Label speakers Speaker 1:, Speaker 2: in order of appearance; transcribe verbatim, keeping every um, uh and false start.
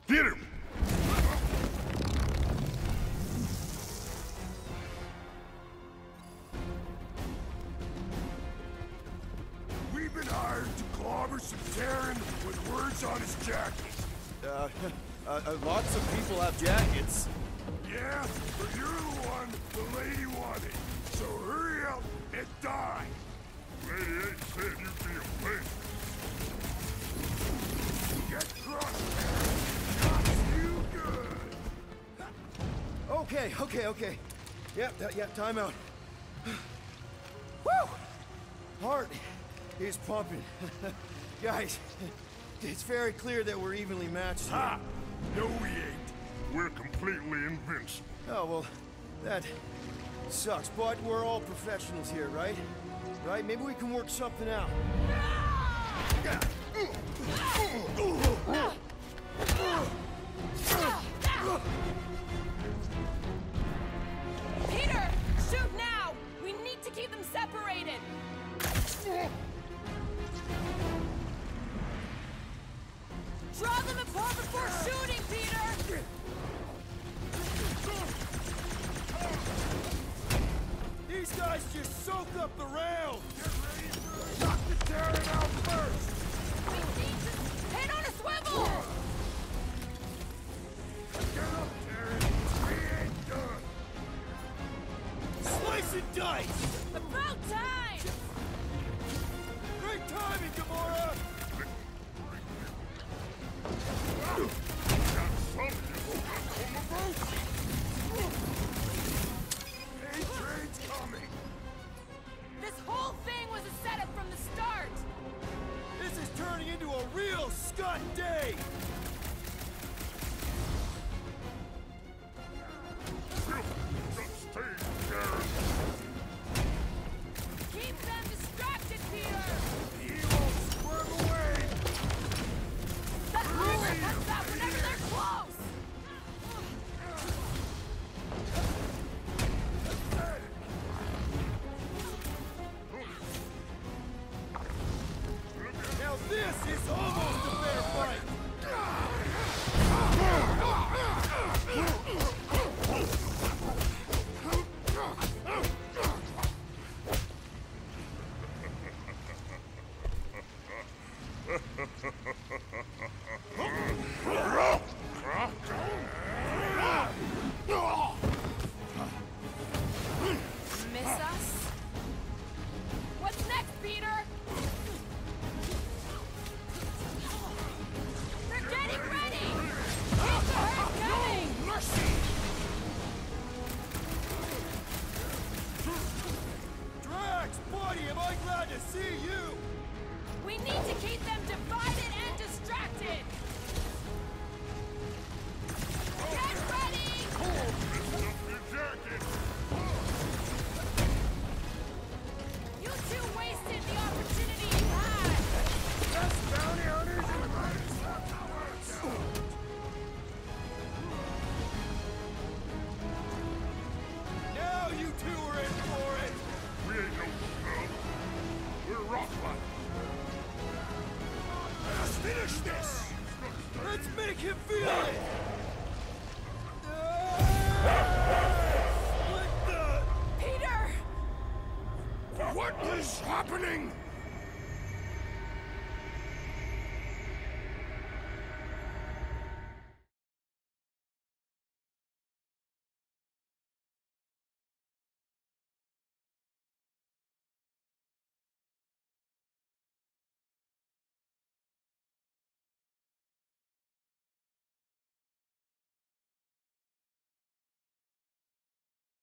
Speaker 1: Get him! We've been hired to clobber some Terran with words on his jacket.
Speaker 2: Uh, uh, uh, lots of people have jackets.
Speaker 1: Yeah, but you're the one the lady wanted. So hurry up and die. Lady ain't said you'd be a bitch. Get crushed, man. You good.
Speaker 2: Okay, okay, okay. Yep, yeah, yeah, time out. Woo! Heart is pumping. Guys, it's very clear that we're evenly matched here.
Speaker 1: Ha! No, we ain't. We're completely invincible.
Speaker 2: Oh, well, that sucks, but we're all professionals here, right? Right? Maybe we can work something out.
Speaker 3: Peter! Shoot now! We need to keep them separated! Draw them apart before shooting, Peter!
Speaker 2: These guys just soak up the rail!
Speaker 1: Get ready for knock the Terran out first!
Speaker 3: We need to head on a swivel!
Speaker 1: Get up, Terran! We ain't done!
Speaker 2: Slice and dice!
Speaker 3: About time!
Speaker 2: Great timing, Gamora!
Speaker 1: Got something on the boat! Hey, train's coming!
Speaker 3: This whole thing was a setup from the start!
Speaker 2: This is turning into a real Scott day!
Speaker 1: Just stay, Terran!
Speaker 3: Keep them distracted, Peter!
Speaker 1: He won't squirm away!
Speaker 3: That armor comes out whenever they're close!
Speaker 2: Now this is almost a fair fight!
Speaker 3: Miss us? What's next, Peter? They're getting ready! Keep the herd coming!
Speaker 2: Drax, buddy, am I glad to see you!
Speaker 3: We need to keep them divided and distracted! Get ready!
Speaker 1: Your jacket!
Speaker 3: You two wasted the opportunity you had!
Speaker 1: Best bounty hunters in the greatest power!
Speaker 2: Now you two are in for it!
Speaker 1: We ain't no scum. We're rock fighting. Let's finish this!
Speaker 2: Let's make him feel it! What the?
Speaker 3: Peter!
Speaker 1: What is happening?